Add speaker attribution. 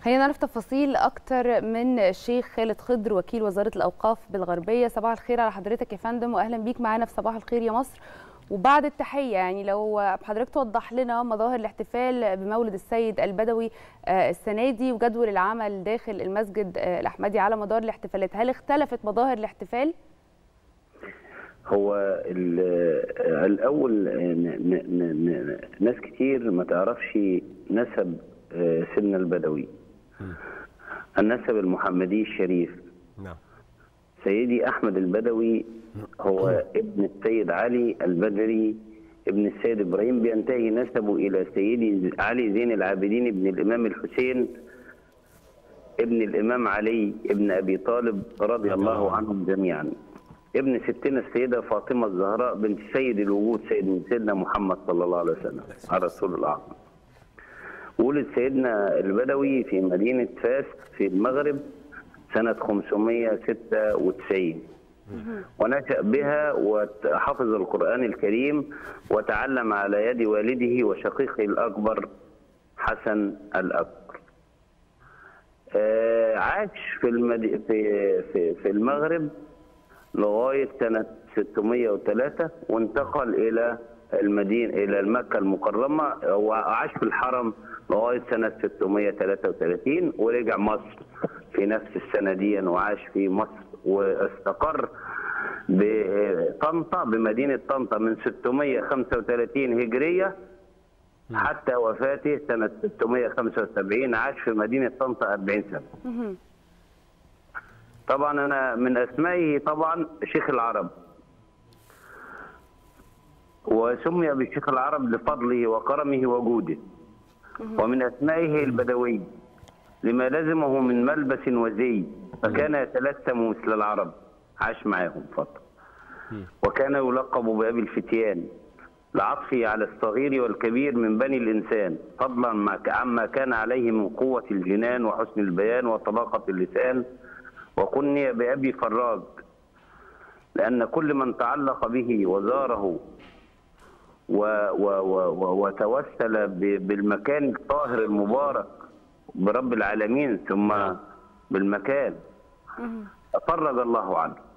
Speaker 1: خلينا نعرف تفاصيل أكتر من الشيخ خالد خضر وكيل وزارة الأوقاف بالغربية. صباح الخير على حضرتك يا فندم، وأهلا بيك معانا في صباح الخير يا مصر. وبعد التحية يعني لو حضرتك توضح لنا مظاهر الاحتفال بمولد السيد البدوي السنة دي وجدول العمل داخل المسجد الأحمدي على مدار الاحتفالات، هل اختلفت مظاهر الاحتفال؟
Speaker 2: هو الأول ناس كتير ما تعرفش نسب سيدنا البدوي، النسب المحمدي الشريف. نعم. سيدي أحمد البدوي هو ابن السيد علي البدري ابن السيد إبراهيم، بينتهي نسبه إلى سيدي علي زين العابدين ابن الإمام الحسين ابن الإمام علي ابن أبي طالب رضي الله عنهم جميعا، ابن ستنا السيدة فاطمة الزهراء بنت سيد الوجود سيدنا محمد صلى الله عليه وسلم على رسول الأعظم. ولد سيدنا البدوي في مدينة فاس في المغرب سنة 596 ونشأ بها وحفظ القرآن الكريم وتعلم على يد والده وشقيقه الأكبر حسن الأكبر. عاش في المغرب لغاية سنة 603 وانتقل إلى المدينة إلى مكة المكرمة، وعاش في الحرم لغاية سنة 633 ورجع مصر في نفس السنة دي وعاش في مصر واستقر بطنطا بمدينة طنطا من 635 هجرية حتى وفاته سنة 675. عاش في مدينة طنطا 40 سنة. طبعا أنا من أسمائه طبعا شيخ العرب، وسمي بالشيخ العرب لفضله وكرمه وجوده. ومن أسمائه البدوي لما لزمه من ملبس وزي، فكان يتلثم مثل العرب، عاش معهم فترة. وكان يلقب بأبي الفتيان لعطفه على الصغير والكبير من بني الإنسان، فضلا عما كان عليه من قوة الجنان وحسن البيان وطلاقة اللسان. وكني بأبي فراج لأن كل من تعلق به وزاره وتوسل بالمكان الطاهر المبارك برب العالمين ثم بالمكان فرج الله عنه.